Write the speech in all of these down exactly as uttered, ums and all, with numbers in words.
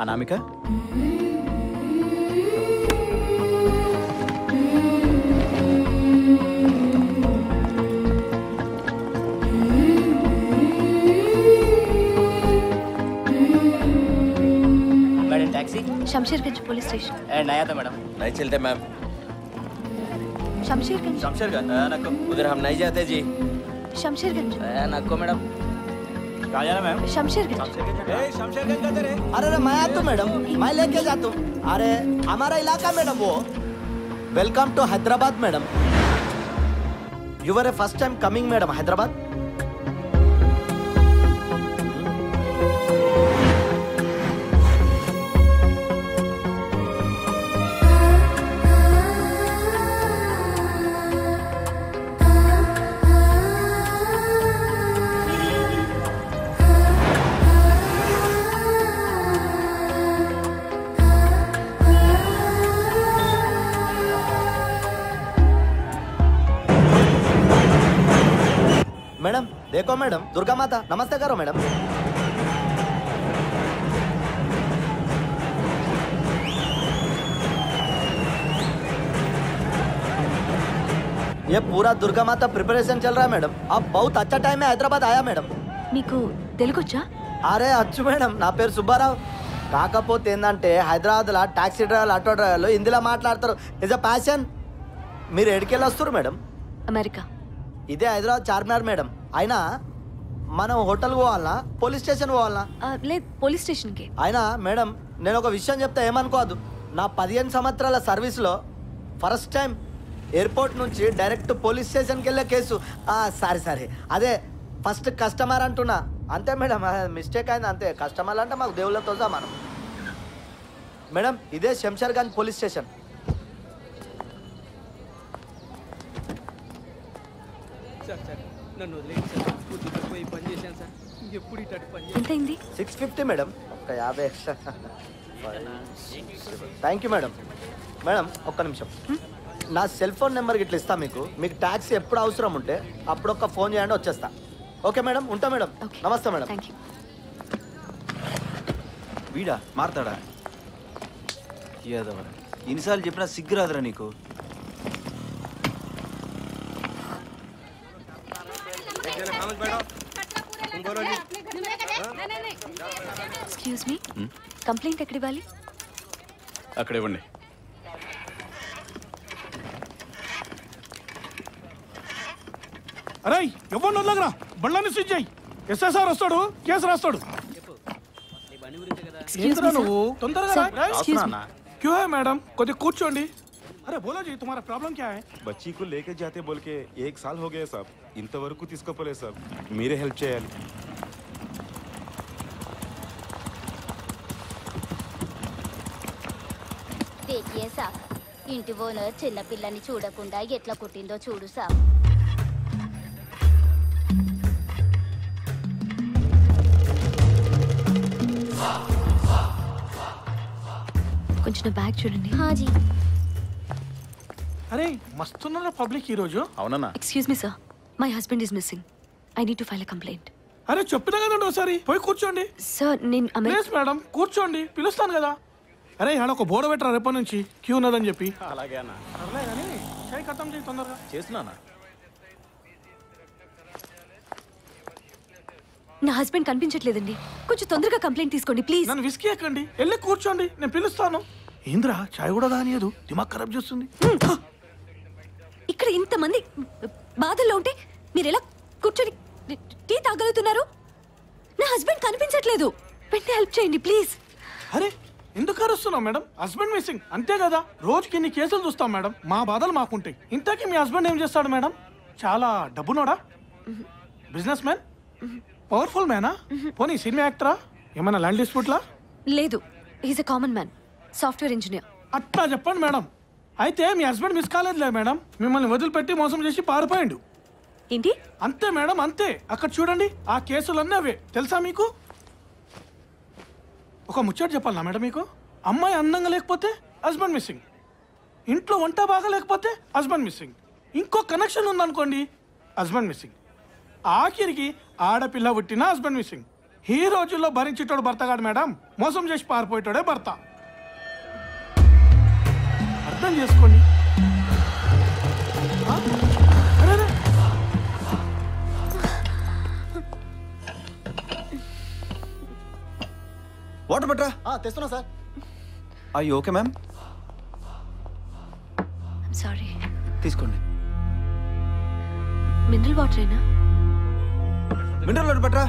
Anamika madam taxi Shamsherganj police station नया था madam नहीं चलते मैम शमशेरगंज शमशेरगंज नको उधर हम नहीं जाते जी शमशेरगंज नको मैडम कहाँ जाना मैम शमशेरगंज शमशेरगंज किधर है अरे अरे मैं आता हूँ मैडम मैं लेके जाता हूँ अरे हमारा इलाका मैडम वो welcome to Hyderabad madam you are a first time coming madam Hyderabad madam देखो मैडम दुर्गा माता नमस्ते करो मैडम ये पूरा दुर्गा माता प्रिपरेशन चल रहा है मैडम अब बहुत अच्छा टाइम है हैदराबाद आया मैडम మీకు తెలుగొచ్చా అరే అచ్చు మేడం నా పేరు సుబ్బారావు కాకపోతే ఏంటంటే హైదరాబాద్లో టాక్సీ డ్రైవర్లు ఆటో డ్రైవర్లు హిందీలో మాట్లాడతారు ఇస్ అ ప్యాషన్ మీరు ఎడికెళ్ళి వస్తారు మేడం అమెరికా ఇదే హైదరాబాద్ చార్మినార్ మేడం అయినా మనం హోటల్ పోవాలనా పోలీస్ స్టేషన్ పోవాలనా లేదు పోలీస్ స్టేషన్కి అయినా మేడం నేను ఒక విషయం చెప్తా ఏమనుకోవద్దు నా పదిహేను సంవత్సరాల సర్వీస్లో ఫస్ట్ టైం ఎయిర్పోర్ట్ నుంచి డైరెక్ట్ పోలీస్ స్టేషన్కి వెళ్ళే కేసు సారీ సారీ అదే ఫస్ట్ కస్టమర్ అంటున్నా అంతే మేడం మిస్టేక్ అయింది అంతే కస్టమర్లు అంటే మాకు దేవుళ్ళతో సమానం మేడం ఇదే శంషర్గంజ్ పోలీస్ స్టేషన్ ఎంతైంది సిక్స్ ఫిఫ్టీ మేడం ఒక్క యాభై extra thank you madam madam ఒక్క నిమిషం నా సెల్ ఫోన్ నెంబర్ ఇట్లా ఇస్తా మీకు మీకు ట్యాక్సీ ఎప్పుడు అవసరం ఉంటే అప్పుడు ఒక్క ఫోన్ చేయండి వచ్చేస్తా ఓకే మేడం ఉంటా మేడం నమస్తే మేడం థ్యాంక్ యూ వీడా మారతాడా ఏదవరా ఎన్నిసార్లు చెప్పినా సిగ్గురాదురా నీకు ఎక్స్క్యూజ్ మీ కంప్లైంట్ ఎక్కడ ఇవ్వాలి అక్కడ ఇవ్వండి అరే ఎవరు నల్లగరా బళ్ళని స్విచ్ చేయి ఎస్ఎస్ఆర్ వస్తాడు కేసు రాస్తాడు ఏంద్రా నువ్వు తొందరగా క్యూ హై మేడం కొద్దిగా కూర్చోండి అరే బోలో జీ తుమారా ప్రాబ్లం క్యా హై बच्ची को लेके जाते बोल के एक साल हो गया साहब ఇంతవరకు తీసుకోపోలే సార్ మీరే హెల్ప్ చేయాలి देखिए साहब ఇంటి ఓనర్ చిన్న పిల్లని చూడకుండా ఎట్లా కుట్టిందో చూడు సాబ్ కొంచెం బ్యాగ్ చూడండి హాజీ అరే మస్తున్నారా పబ్లిక్ ఈ రోజు అవునన్నా excuse me sir my husband is missing I need to file a complaint అరే చెప్పినా కదండి ఒకసారి పోయి కూర్చోండి సార్ నేను ప్లీజ్ మేడం కూర్చోండి పిలుస్తాను కదా అరే ఆడ ఒక బోర్డు పెట్టరా రేపటి నుంచి క్యూ ఉన్నదని చెప్పి అలాగే అన్న అర్లే కానీ చేయి ఖతం చేయి తొందరగా చేస్తున్నానా నా హస్బెండ్ కనిపించట్లేదండి కొంచెం తొందరగా కంప్లైంట్ తీసుకోండి ప్లీజ్ నన్ను విసికి ఎక్కండి వెళ్ళి కూర్చోండి నేను పిలుస్తాను ఏంద్రా చాయ్ కూడా దానియదు దిమాగ్ ఖరాబ్ చేస్తుంది ఇక్కడ ఇంతమంది బాధల్లో ఉంటే మీరు ఎలా కూర్చొని టీ తాగలుగుతున్నారు నా హస్బెండ్ కనిపించట్లేదు వెంటనే హెల్ప్ చేయండి ప్లీజ్ అరే ఎందుకు అరుస్తున్నావు మేడం హస్బెండ్ మిస్సింగ్ అంతే కదా రోజుకి ఇన్ని కేసులు చూస్తాం మేడం మా బాధలు మాకుంటాయి ఇంతకీ మీ హస్బెండ్ ఏం చేస్తాడు మేడం చాలా డబ్బునోడా బిజినెస్ మ్యాన్ పవర్ఫుల్ మ్యానా పోనీ సినిమా యాక్టరా ఏమైనా ల్యాండ్ డిస్ప్యూట్లా లేదు is a common man software engineer అట్లా చెప్పండి మేడం అయితే మీ హస్బెండ్ మిస్ కాలేదులే మేడం మిమ్మల్ని వదిలిపెట్టి మోసం చేసి పారిపోయిండు ఏంటి అంతే మేడం అంతే అక్కడ చూడండి ఆ కేసులన్నీ అవే తెలుసా మీకు ఒక ముచ్చట చెప్పాలనా మేడం మీకు అమ్మాయి అందంగా లేకపోతే హస్బెండ్ మిస్సింగ్ ఇంట్లో వంట బాగా లేకపోతే హస్బెండ్ మిస్సింగ్ ఇంకో కనెక్షన్ ఉందనుకోండి హస్బెండ్ మిస్సింగ్ ఆఖరికి ఆడపిల్ల పుట్టిన హస్బెండ్ మిస్సింగ్ ఈ రోజుల్లో భరించేటోడు భర్త కాదు మేడం, మోసం చేసి పారిపోయేటోడే భర్త. అర్థం చేసుకోండి. ఆ? అరే, అరే. వాటర్ పట్రా. తెస్తున్నా సార్. అయ్యో ఓకే మ్యామ్, సారీ. తీసుకోండి. మినరల్ వాటరేనా? మినరల్ వాటర్ పట్రా.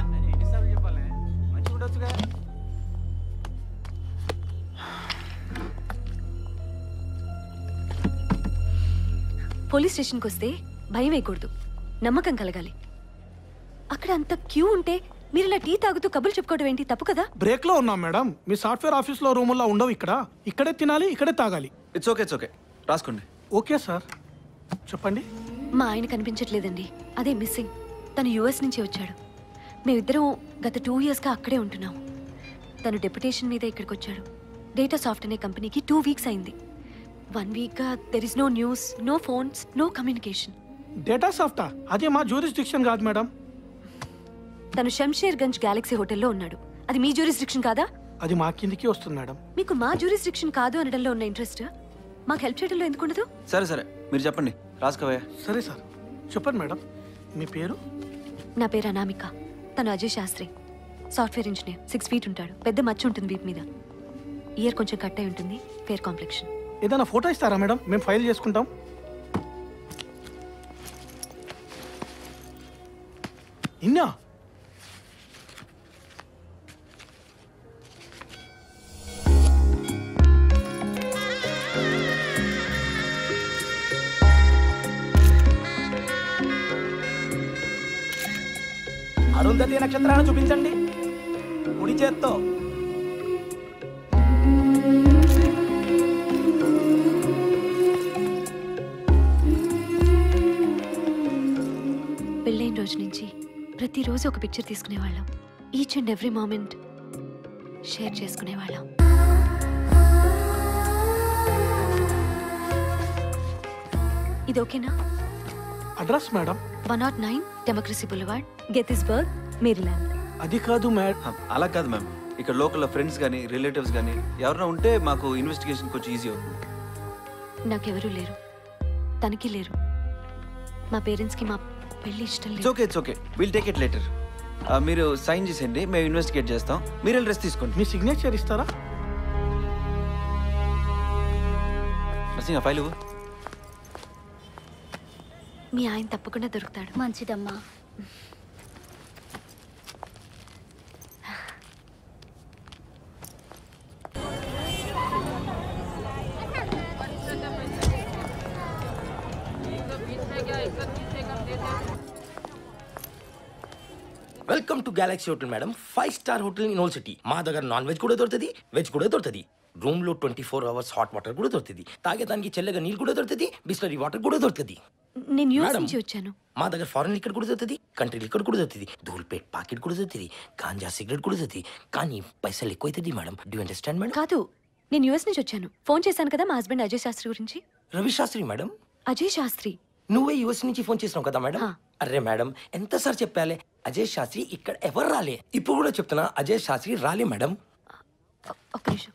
పోలీస్ స్టేషన్కి వస్తే భయం వేయకూడదు, నమ్మకం కలగాలి. అక్కడ అంత క్యూ ఉంటే మీరు ఇలా టీ తాగుతూ కబుర్లు చెప్పుకోవడం ఏంటి? తప్పు కదా. బ్రేక్ లో ఉన్నాం మేడం. మీ సాఫ్ట్వేర్ ఆఫీస్ లో రూముల్లో ఉండవు ఇక్కడ. ఇక్కడే తినాలి, ఇక్కడే తాగాలి. ఇట్స్ ఓకే ఇట్స్ ఓకే, రాసుకోండి. ఓకే సార్, చెప్పండి. మా ఆయన కనిపించట్లేదండి, అదే మిస్సింగ్. తను యుఎస్ నుంచి వచ్చాడు. మేమిద్దరం గత టూ ఇయర్స్గా అక్కడే ఉంటున్నాం. తను డెప్యుటేషన్ మీద ఇక్కడికి వచ్చాడు. డేటా సాఫ్ట్ అనే కంపెనీకి టూ వీక్స్ అయింది. వన్ వీక్గా there is no news, no phones, no communication. Data సాఫ్టా? అదే మా జ్యూరిస్డిక్షన్ కాదు మేడం. తను శంషేర్ గంజ్ గ్యాలక్సీ హోటల్లో ఉన్నాడు. అది మీ జ్యూరిస్డిక్షన్ కాదా? అది మా కిందికి వస్తుంది మేడం. మీకు మా జ్యూరిస్డిక్షన్ కాదు అనడంలో ఉన్న ఇంట్రెస్ట్ మాకు హెల్ప్ చేయడంలో ఎందుకు ఉండదు? సరే సరే, మీరు చెప్పండి, రాసుకోవయ్యా. సరే సార్, చెప్పండి మేడం. మీ పేరు? నా పేరు అనామిక. తను Ajay Shastri, software engineer. Six feet ఉంటాడు. పెద్ద మచ్చ ఉంటుంది వీపు మీద. ఇయర్ కొంచెం కట్ అయి ఉంటుంది. Fair complexion. ఏదైనా ఫోటో ఇస్తారా మేడం? మేము ఫైల్ చేసుకుంటాం. ఇన్నా అరుంధతి నక్షత్రాన్ని చూపించండి కుడి చేత్తో. పెళ్ళైన రోజు నుంచి ప్రతిరోజు ఒక పిక్చర్ తీసుకునేవాళ్ళం. Each and every moment share చేసుకునేవాళ్ళం. ఇది ఓకేనా? Address madam? One naught nine Democracy Boulevard, Gettysburg, Maryland. అది కాదు మేడం. అలా కాదు మ్యామ్, ఇక్కడ లోకల్ ఫ్రెండ్స్ కానీ రిలేటివ్స్ కానీ ఎవరైనా ఉంటే మాకు ఇన్వెస్టిగేషన్ కొంచెం ఈజీ అవుతుంది. నాకెవరూ లేరు, తనకి లేరు. మా పేరెంట్స్కి మా పెళ్ళి ఇష్టం ఇట్స్ లేదు. Okay it's okay, will take it later. మీరు సైన్ చేసేయండి, మేము ఇన్వెస్టిగేట్ చేస్తాం. మీరు వెళ్ళి రెస్ట్ తీసుకోండి. మీ సిగ్నేచర్ ఇస్తారా? నర్సింగ్ ఫైల్ ఇవ్వు. మీ ఆయన తప్పకుండా దొరుకుతాడు. మంచిదమ్మా. Welcome to Galaxy hotel madam. Five star hotel in whole city. మా దగ్గర నాన్ వెజ్ కూడా దొరుకుతుంది, వెజ్ కూడా దొరుకుతుంది. రూమ్ లో twenty four hours hot water కూడా దొరుకుతుంది. తాగేదానికి చల్లగా నీళ్ళు కూడా దొరుకుతుంది, బిస్లరీ వాటర్ కూడా దొరుకుతుంది. నేను యూఎస్ మేడం, నుంచి వచ్చాను. మా దగ్గర ఫారెన్ లిక్కర్ కూడా దొరుకుతుంది, కంట్రీ లిక్కర్ కూడా దొరుకుతుంది, ధూల్పేట్ పాకెట్ కూడా దొరుకుతుంది, గాంజా సిగరెట్ కూడా దొరుకుతుంది. కానీ పైసలు ఎక్కువ అవుతుంది మేడం. Do understand madam? కాదు, నేను యూఎస్ నుంచి వచ్చాను. ఫోన్ చేశాను కదా మా హస్బెండ్ అజయ్ శాస్త్రి గురించి. రవి శాస్త్రి మేడం? అజయ్ శాస్త్రి. నువ్వే యూఎస్ నుంచి ఫోన్ చేసినావు కదా మేడం? హా. అరే మేడం, ఎంతసారి చెప్పాలి, అజయ్ శాస్త్రి ఇక్కడ ఎవరు రాలే. ఇప్పుడు కూడా చెప్తున్నా, అజయ్ శాస్త్రి రాలే మేడం. ఒ- ఒక్క నిమిషం,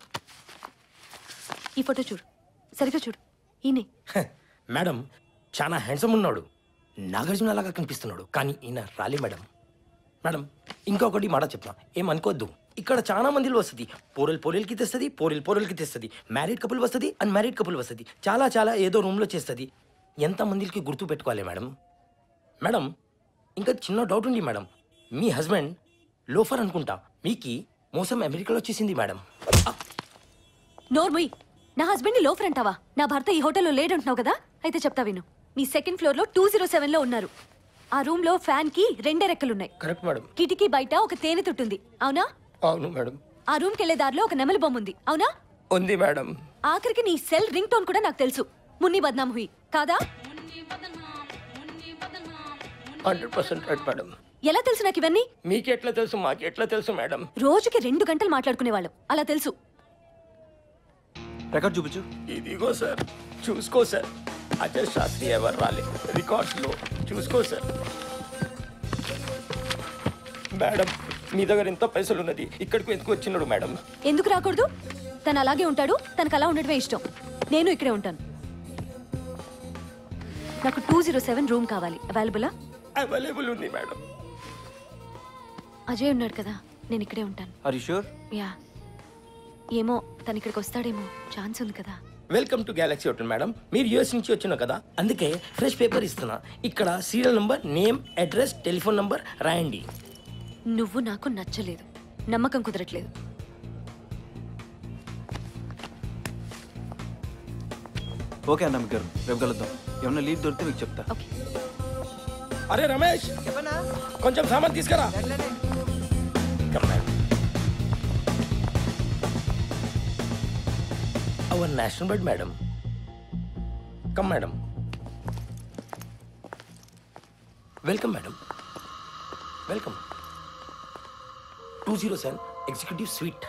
ఈ ఫోటో చూడు, సరిగ్గా చూడు. ఈయనే. హ, మేడం చాలా హ్యాండ్సమ్ ఉన్నాడు, నాగార్జున లాగా కనిపిస్తున్నాడు, కానీ ఈయన రాలే మేడం. మేడం ఇంకొకటి మాట చెప్తా, ఏమనుకోవద్దు. ఇక్కడ చాలా మందిలో వస్తుంది. పోరల్ పోరల్కి తెస్తుంది, పోరల్ పోరల్కి తెస్తుంది. మ్యారీడ్ కపుల్ వస్తుంది, అన్మ్యారీడ్ కపుల్ వస్తుంది. చాలా చాలా ఏదో రూమ్లో చేస్తుంది. ఎంత మందికి గుర్తు పెట్టుకోవాలి మేడం. మేడం ఇంకా చిన్న డౌట్ ఉంది మేడం. మీ హస్బెండ్ లోఫర్ అనుకుంటా, మీకి మోసం అమెరికాలో వచ్చేసింది మేడం. నోర్ముయ్, నా హస్బెండ్ లోఫర్ అంటావా? నా భర్త ఈ హోటల్లో లేడంటున్నావు కదా, అయితే చెప్తా విను. మీ సెకండ్ ఫ్లోర్ లో టూ జీరో సెవెన్ లో ఉన్నారు. ఆ రూమ్ లో ఫ్యాన్ కి రెండే రెక్కలున్నాయి. Correct madam. కిటికీ బయట ఒక తేనె తుట్టుంది, అవునా? అవును మేడం. ఆ రూమ్ కెళ్లే దారిలో ఒక నెమలి బొమ్మ ఉంది, అవునా? ఉంది మేడం. ఆఖరికి నీ సెల్ రింగ్ టోన్ కూడా నాకు తెలుసు. మున్ని బద్నాం హుయి కాదా? Hundred percent right madam. ఎలా తెలుసు నాకు ఇవన్నీ? మీకు ఎట్లా తెలుసు, మాకు ఎట్లా తెలుసు మేడం? రోజుకి రెండు గంటలు మాట్లాడుకునే వాళ్ళం, అలా తెలుసు. రికార్డ్ చూపించు. ఇదిగో సార్, చూసుకో సార్. అజయ్ శాస్త్రి ఎవరు రాలే, రికార్డ్స్ లో చూసుకో సార్. మేడం మీ దగ్గర ఎంత పైసలు ఉన్నది ఇక్కడికి ఎందుకు వచ్చినాడు మేడం? ఎందుకు రాకూడదు? తను అలాగే ఉంటాడు, తనకు అలా ఉండటమే ఇష్టం. నేను ఇక్కడే ఉంటాను. నాకు టూ జీరో సెవెన్ రూమ్ కావాలి. అవైలబులా? అవైలబుల్ ఉంది మేడం. అజయ్ ఉన్నాడు కదా, నేను ఇక్కడే ఉంటాను. Are you sure? యా. ఏమో తను ఇక్కడికి వస్తాడేమో, ఛాన్స్ ఉంది కదా. Welcome to Galaxy hotel madam. మీరు యూఎస్ నుంచి వచ్చినా కదా, అందుకే ఫ్రెష్ పేపర్ ఇస్తున్నా. ఇక్కడ serial number, name, address, telephone number రాయండి. నువ్వు నాకు నచ్చలేదు, నమ్మకం కుదరట్లేదు. ఓకే అన్న గారు, రేపు కలుద్దాం. ఏమన్నా లీడ్ దొరికితే మీకు చెప్తా. ఓకే. అరే రమేష్, కొంచెం సామాన్ తీసుకురా. Come, madam. Our national bird, madam. Come, madam. Welcome, madam. Welcome. two oh seven Executive Suite.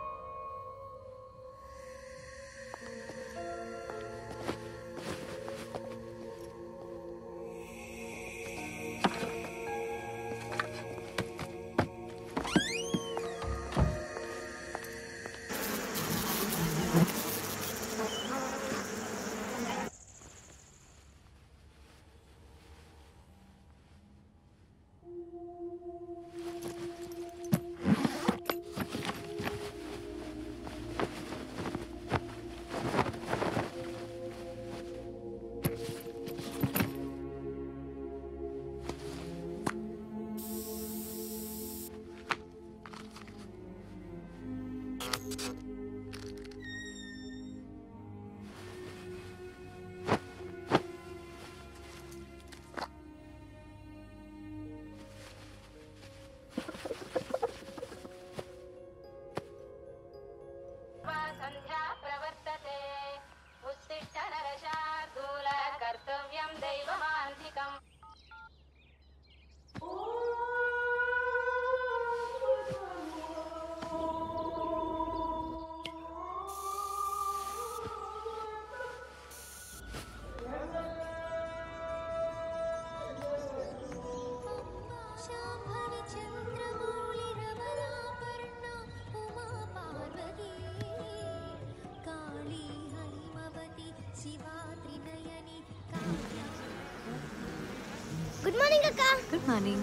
Good morning అక్క. Good morning.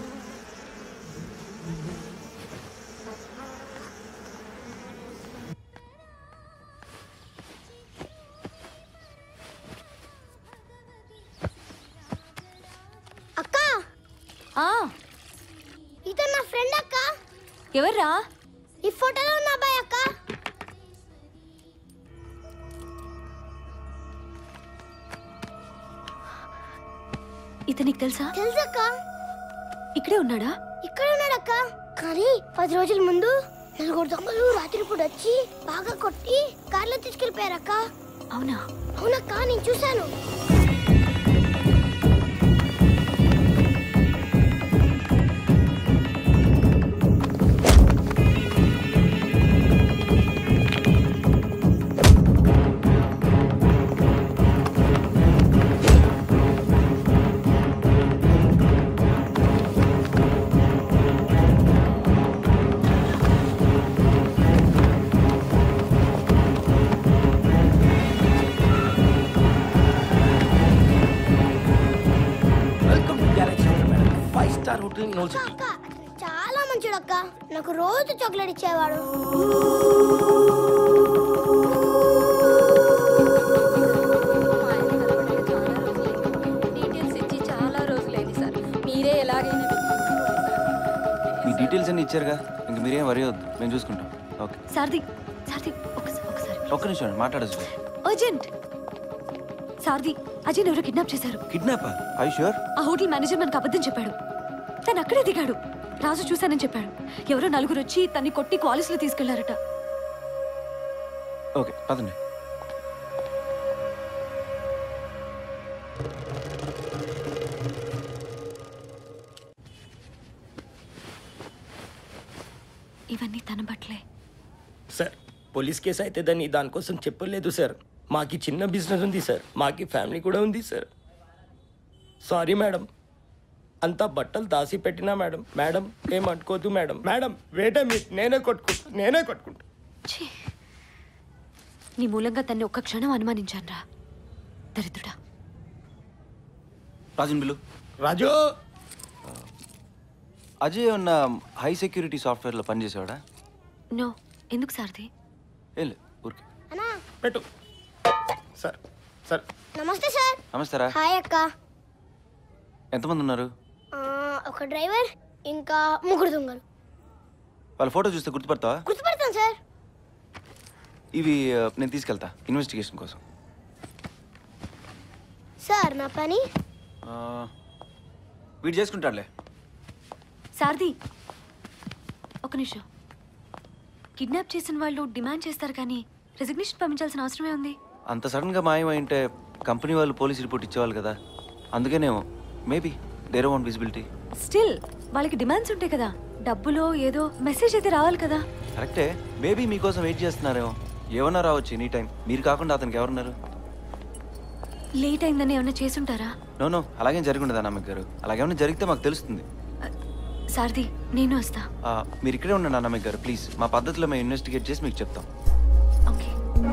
అక్క, ఆ, ఇతను నా ఫ్రెండ్ అక్క. ఎవర్రా? ఈ ఫోటోలో ఉన్న అబ్బాయి అక్క. ఇతనికి తెలుసా? తెలుసక్క. ఇక్కడే ఉన్నాడా? ఇక్కడ ఉన్నాడక్క. కానీ పది రోజుల ముందు నలుగురు దొంగలు రాత్రిపూట వచ్చి బాగా కొట్టి కార్లో తీసుకెళ్లిపోయారక్క. అవునా? అవునక్క, నేను చూశాను. అక్క, చాలా మంచిడు అక్క. నాకు రోజు చాక్లెట్ ఇచ్చేవాడు. డీటెయిల్స్ ఇచ్చి చాలా రోజులైంది సార్. మీరే ఎలాగైనా మీ డీటెయిల్స్ అన్ని ఇచ్చారుగా, ఇంక మీరేం వరి వద్దు, మేము చూసుకుంటాం. ఓకే. సారథి, సారథి ఒకసారి ఒకసారి ఒక్క నిమిషం మాట్లాడచ్చు. అర్జెంట్. సారథి, అజయ్ ఎవరో కిడ్నాప్ చేశారు. కిడ్నాపా? I sure? ఆ హోటల్ మేనేజర్ మనకు అబద్ధం చెప్పాడు. తను అక్కడే దిగాడు. రాజు చూశానని చెప్పాడు. ఎవరో నలుగురు వచ్చి తన్ని కొట్టి కాలేజ్లో తీసుకెళ్లారట. ఓకే, పదండి. ఇవన్నీ తన బట్టలే. సార్, పోలీస్ కేసు అయితే దాన్ని దానికోసం చెప్పలేదు సార్. మాకి చిన్న బిజినెస్ ఉంది సార్, మాకి ఫ్యామిలీ కూడా ఉంది సార్. Sorry madam. అంతా బట్టలు దాసి పెట్టినా మేడం మేడం ఏమనుకోదు మేడం మేడం వేటే మీ నేనే కొట్టుకుంటా నేనే కొట్టుకుంటా ఛీ! నీ మూలంగా తన్ని ఒక్క క్షణం అనుమానించానురా దరిద్రుడా. రాజన్ బిల్లు. రాజు అజయ్ ఉన్న హై సెక్యూరిటీ సాఫ్ట్వేర్లో పనిచేసేవాడా? నో, ఎందుకు సార్ది? ఏం లేదు, ఊరికే. అన్నా పెట్టు సార్ సార్ నమస్తే సార్. నమస్తే రా. హాయ్ అక్క. ఎంతమంది ఉన్నారు? ఆ, ఒక డ్రైవర్ ఇంకా ముగ్గురు దొంగలు. వాళ్ళ ఫోటో చూస్తే గుర్తుపడతావా? గుర్తుపడతాను సార్. ఇవి ఆ, నేను తీసుకెళ్తా ఇన్వెస్టిగేషన్ కోసం. సార్ నా పని ఆ, వీడు చేసుకుంటాడులే. సారథి, ఒక నిమిషం. కిడ్నాప్ చేసిన వాళ్ళు డిమాండ్ చేస్తారు కానీ రెసిగ్నేషన్ పంపించాల్సిన అవసరమే ఉంది. అంత సడన్గా మాయమైంటే కంపెనీ వాళ్ళు పోలీస్ రిపోర్ట్ ఇచ్చేవాళ్ళు కదా, అందుకనేమో. Maybe there want visibility. Still వాళ్ళకి డిమాండ్స్ ఉంటాయి కదా, డబ్బులో ఏదో మెసేజ్ అయితే రావాలి కదా. కరెక్టే, మేబీ మీకోసం వెయిట్ చేస్తున్నారేమో. ఏమన్నా రావచ్చు ఎనీ టైం. మీరు కాకుండా అతనికి ఎవరున్నారు? లేట్ అయిందని ఏమన్నా చేసుంటారా? నో నో అలాగేం జరిగి ఉండదా నమ్మక్ గారు. అలాగేమన్నా జరిగితే మాకు తెలుస్తుంది. సారథి, నేను వస్తా. ఆ, మీరు ఇక్కడే ఉండండి నమ్మక్ గారు ప్లీజ్. మా పద్ధతిలో మేము ఇన్వెస్టిగేట్ చేసి మీకు చెప్తాం. ఓకే.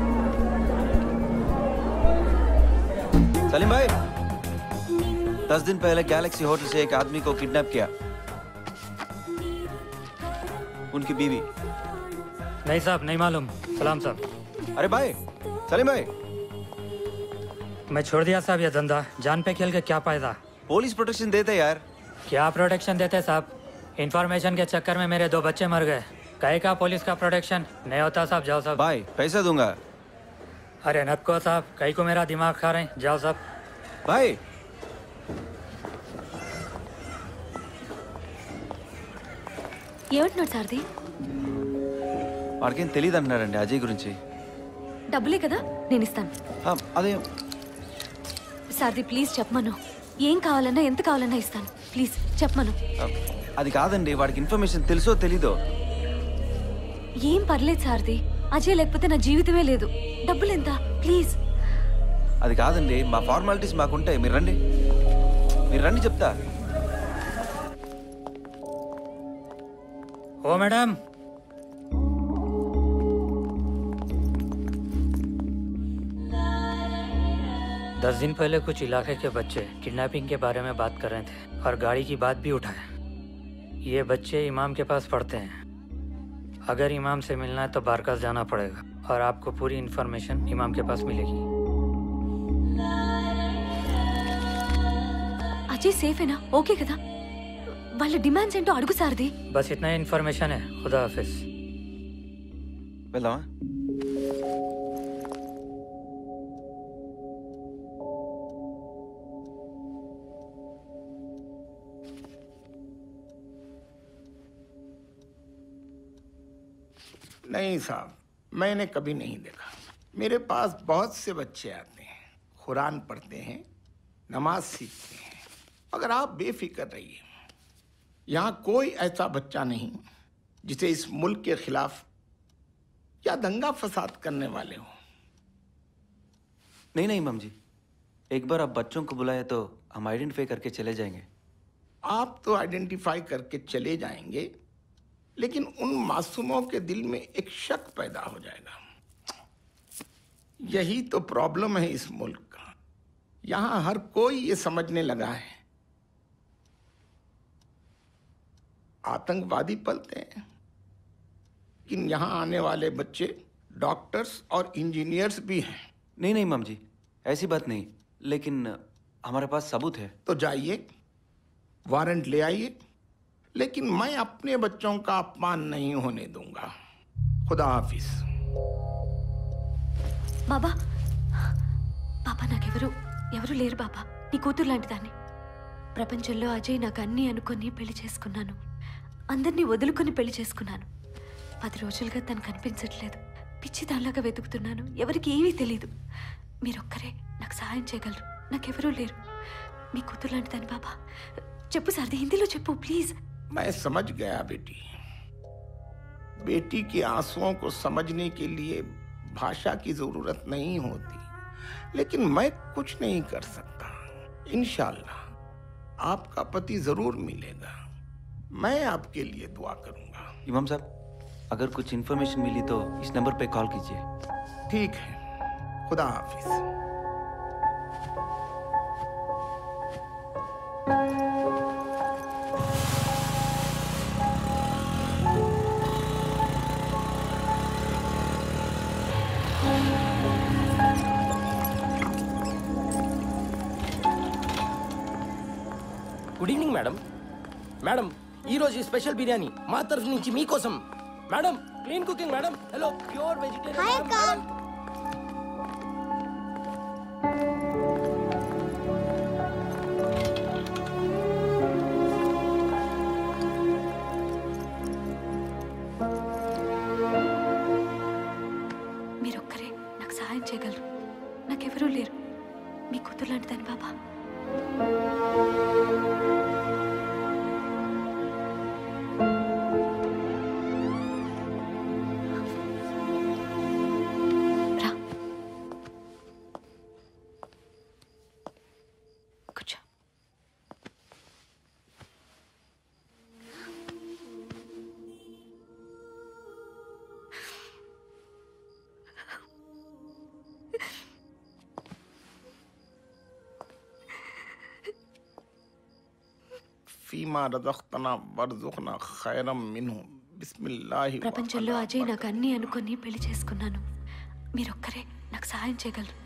सलीम भाई, दस दिन पहले गैलेक्सी होटल से एक आदमी को किडनैप किया, उनकी बीवी। नहीं साहब, नहीं मालूम। सलाम साहब। अरे भाई, सलीम भाई, मैं छोड़ दिया साहब ये धंधा। जान पे खेल के क्या फायदा। पुलिस प्रोटेक्शन देते यार। क्या प्रोटेक्शन देते साहब? इन्फॉर्मेशन के चक्कर में मेरे दो बच्चे मर गए। कहे का पुलिस का प्रोटेक्शन नहीं होता साहब। जाओ साहब। भाई पैसा दूंगा। अरे नक्को साहब, कहीं को मेरा दिमाग खा रहे हैं। जाओ साहब। भाई ఏమంటున్నాడు సారథి? వాడికేం తెలియదు అంటున్నారండి అజయ్ గురించి. డబ్బులే కదా, నేను ఇస్తాను. ఆ, అదే సారథి ప్లీజ్ చెప్పమను. ఏం కావాలన్నా ఎంత కావాలన్నా ఇస్తాను. ప్లీజ్ చెప్పమను. ఆ, అది కాదండి, వాడికి ఇన్ఫర్మేషన్ తెలుసో తెలీదో. ఏం పర్లేదు సారథి, అజయ్ లేకపోతే నా జీవితమే లేదు. డబ్బులు ఎంత ప్లీజ్. అది కాదండి, మా ఫార్మాలిటీస్ మాకుంటాయి. మీరు రండి, మీరు రండి చెప్తా. ओ मैडम, दस दिन पहले कुछ इलाके के बच्चे किडनैपिंग के बारे में बात कर रहे थे और गाड़ी की बात भी उठाए। ये बच्चे इमाम के पास पढ़ते हैं। अगर इमाम से मिलना है तो बारकास जाना पड़ेगा और आपको पूरी इन्फॉर्मेशन इमाम के पास मिलेगी। అజయ్ సేఫేనా? ఓకే కదా? వాళ్ళ డిమాండ్స్ ఏంటో అడుగు సారథి. बस इतना ही इन्फॉर्मेशन है। खुदा हाफिज। వెళ్దామా? नहीं साहब, मैंने कभी नहीं देखा। मेरे पास बहुत से बच्चे आते हैं, कुरान पढ़ते हैं, नमाज सीखते हैं। अगर आप बेफिक्र रहिए, यहाँ कोई ऐसा बच्चा नहीं जिसे इस मुल्क के खिलाफ या दंगा फसाद करने वाले हो। नहीं नहीं इमाम जी, एक बार आप बच्चों को बुलाए तो हम आइडेंटिफाई करके चले जाएंगे। आप तो आइडेंटिफाई करके चले जाएंगे, लेकिन उन मासूमों के दिल में एक शक पैदा हो जाएगा। यही तो प्रॉब्लम है इस मुल्क का। यहाँ हर कोई ये समझने लगा है आतंकवादी पलते हैं, लेकिन यहाँ आने वाले बच्चे डॉक्टर्स और इंजीनियर्स भी हैं। नहीं नहीं इमाम जी, ऐसी बात नहीं, लेकिन हमारे पास सबूत है। तो जाइए, वारंट ले आइए, लेकिन मैं अपने बच्चों का अपमान नहीं होने दूंगा। खुदा हाफिज। బాబా, బాబా నాకెవరు ఎవరు లేరు బాబా. నీ కూతురు లాంటి దాన్ని. ప్రపంచంలో అజయ్ నాకు అన్నీ అనుకొని పెళ్లి చేసుకున్నాను. అందరినీ వదులుకొని పెళ్లి చేసుకున్నాను. పది రోజులుగా తను కనిపించట్లేదు. పిచ్చి దానిలాగా వెతుకుతున్నాను. ఎవరికి ఏమీ తెలీదు. మీరొక్కరే నాకు సహాయం చేయగలరు. నాకెవరూ లేరు. మీ కూతురు లాంటి దాన్ని బాబా. చెప్పు సారథి, హిందీలో చెప్పు ప్లీజ్. मैं समझ गया बेटी। बेटी के आंसुओं को समझने के लिए भाषा की जरूरत नहीं होती, लेकिन मैं कुछ नहीं कर सकता। इंशाल्लाह आपका पति जरूर मिलेगा। मैं आपके लिए दुआ करूंगा। इमाम साहब, अगर कुछ इन्फॉर्मेशन मिली तो इस नंबर पे कॉल कीजिए। ठीक है, खुदा हाफिज। Good evening madam. మేడం, ఈ రోజు స్పెషల్ బిర్యానీ మా తరఫు నుంచి మీకోసం. Madam, clean cooking madam. Hello, pure vegetarian. మీరొక్కరే నాకు సహాయం చేయగలరు. నాకెవరూ లేరు. మీ కూతురు లాంటిదని బాబా. రా, కూర్చో. ఫీమా రజఖ్తనా వర్జుఖ్నా ఖైరం మిన్హు బిస్మిల్లాహి. ప్రపంచంలో అజయ్ నాకు అన్నీ అనుకొని పెళ్లి చేసుకున్నాను. మీరొక్కరే నాకు సహాయం చేయగలరు.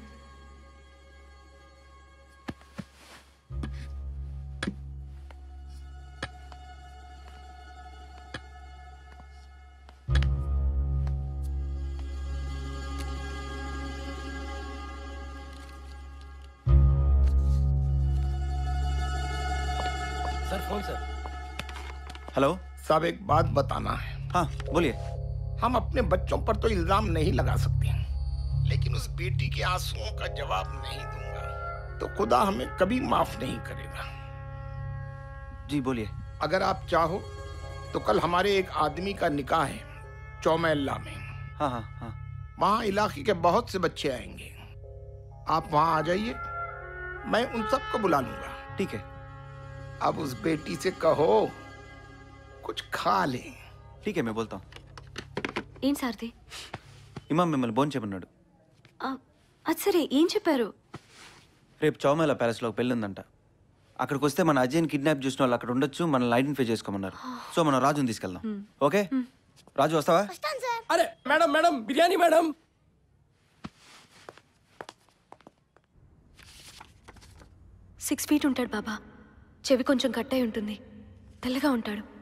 Sir, phone sir. हेलो साहब, एक बात बताना है। हाँ बोलिए। हम अपने बच्चों पर तो इल्जाम नहीं लगा सकते, लेकिन उस बेटी के आंसुओं का जवाब नहीं दूंगा तो खुदा हमें कभी माफ नहीं करेगा। जी बोलिए। अगर आप चाहो तो कल हमारे एक आदमी का निकाह है चौमेल्ला में। हाँ हाँ हाँ। वहाँ इलाके के बहुत से बच्चे आएंगे। आप वहाँ आ जाइए, मैं उन सबको बुला लूंगा। ठीक है। अब उस बेटी से कहो कुछ खा ले। ठीक है, मैं बोलता हूँ। ఏం సార్ది? ఇమాం మిమ్మల్ని భోజనం చేయమన్నాడు. అది సరే, ఏం చెప్పారు? రేపు చౌమేలా ప్యాలెస్లో పెళ్ళి ఉందంట. అక్కడికి వస్తే మన అజయ్ని కిడ్నాప్ చేసిన వాళ్ళు అక్కడ ఉండొచ్చు, మనల్ని ఐడెంటిఫై చేసుకోమన్నారు. సో మనం రాజుని తీసుకెళ్దాం. ఓకే రాజు, వస్తావా? అరే madam, madam biryani madam. Six feet ఉంటాడు బాబా. చెవి కొంచెం కట్ అయి ఉంటుంది. తెల్లగా ఉంటాడు.